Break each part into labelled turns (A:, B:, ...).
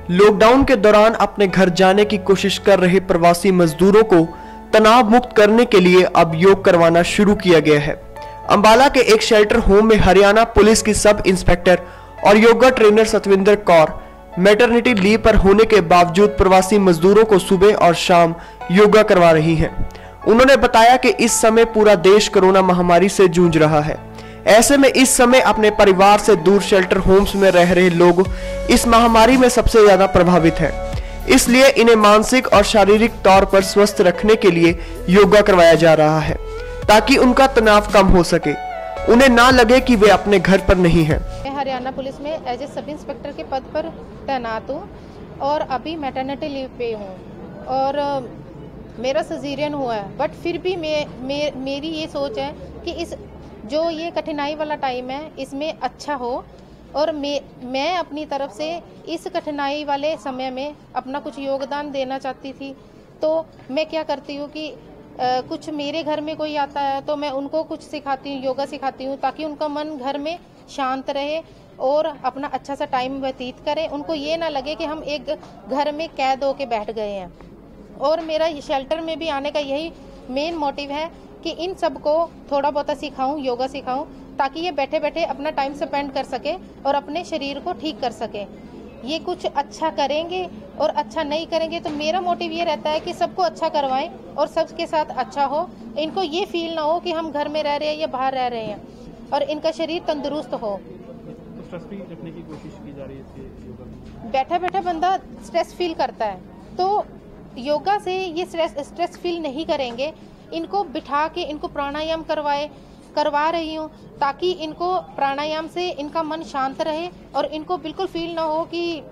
A: Lockdown के दौरान अपने घर जाने की कोशिश कर रहे प्रवासी मजदूरों को तनाव मुक्त करने के लिए अब योग करवाना शुरू किया गया है। अंबाला के एक शेल्टर होम में हरियाणा पुलिस की सब इंस्पेक्टर और yoga trainer Satvinder Kaur maternity leave पर होने के बावजूद प्रवासी मजदूरों को सुबह और शाम योगा करवा रही हैं। उन्होंने बताया कि इस समय पूरा देश कोरोना महामारी से जूझ रहा है। ऐसे में इस समय अपने परिवार से दूर शेल्टर होम्स में रह रहे लोग इस महामारी में सबसे ज्यादा प्रभावित हैं। इसलिए इन्हें मानसिक और शारीरिक तौर पर स्वस्थ रखने के लिए योगा करवाया जा रहा है ताकि उनका तनाव कम हो सके, उन्हें ना लगे कि वे अपने घर पर नहीं हैं।
B: मैं हरियाणा पुलिस में एज ए सब इंस्पेक्टर के पद पर तैनात हूँ और अभी मैटरनिटी लीव पे हूँ और मेरा सजीरियन हुआ है, बट फिर भी मेरी ये सोच है कि इस जो ये कठिनाई वाला टाइम है इसमें अच्छा हो और मैं अपनी तरफ से इस कठिनाई वाले समय में अपना कुछ योगदान देना चाहती थी। तो मैं क्या करती हूँ कि कुछ मेरे घर में कोई आता है तो मैं उनको कुछ सिखाती हूँ, योगा सिखाती हूँ ताकि उनका मन घर में शांत रहे और अपना अच्छा सा टाइम व्यतीत करें। उनको ये ना लगे कि हम एक घर में कैद होके बैठ गए हैं। और मेरा शेल्टर में भी आने का यही मेन मोटिव है कि इन सबको थोड़ा बहुत सिखाऊं, योगा सिखाऊं ताकि ये बैठे बैठे अपना टाइम स्पेंड कर सके और अपने शरीर को ठीक कर सके। ये कुछ अच्छा करेंगे और अच्छा नहीं करेंगे तो मेरा मोटिव ये रहता है कि सबको अच्छा करवाएं और सबके साथ अच्छा हो। इनको ये फील ना हो कि हम घर में रह रहे हैं या बाहर रह रहे हैं और इनका शरीर तंदुरुस्त हो।
C: स्ट्रेस फ्री रखने की कोशिश की जा रही है योगा में।
B: बैठा बैठा बंदा स्ट्रेस फील करता है तो योगा से ये स्ट्रेस फील नहीं करेंगे। इनको बिठा के इनको प्राणायाम करवा रही हूँ ताकि इनको प्राणायाम से इनका मन शांत रहे और इनको बिल्कुल फील ना हो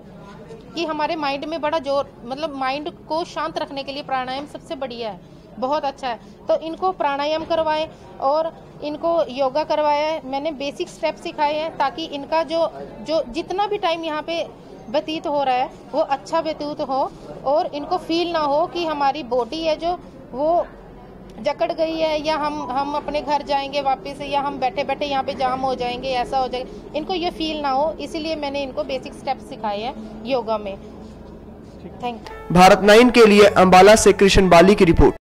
B: कि हमारे माइंड में बड़ा जोर, मतलब माइंड को शांत रखने के लिए प्राणायाम सबसे बढ़िया है, बहुत अच्छा है। तो इनको प्राणायाम करवाएं और इनको योगा करवाया है। मैंने बेसिक स्टेप सिखाए हैं ताकि इनका जो जितना भी टाइम यहाँ पे व्यतीत हो रहा है वो अच्छा व्यतीत हो और इनको फील ना हो कि हमारी बॉडी है जो वो जकड़ गई है या हम अपने घर जाएंगे वापस या हम बैठे बैठे यहाँ पे जाम हो जाएंगे, ऐसा हो जाएगा। इनको ये फील ना हो, इसीलिए मैंने इनको बेसिक स्टेप सिखाए हैं योगा में। Thank you.
A: भारत 9 के लिए अंबाला से कृष्ण बाली की रिपोर्ट।